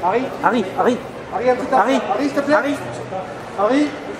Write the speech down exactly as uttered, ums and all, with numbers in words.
Harry Harry, Harry, Harry, un petit instant. Harry, Harry, s'il te plaît. Harry. Harry